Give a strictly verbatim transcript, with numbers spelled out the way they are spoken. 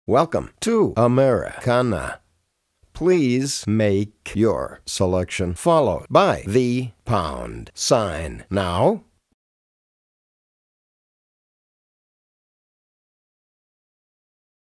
Welcome to Americana. Please make your selection followed by the pound sign. Now,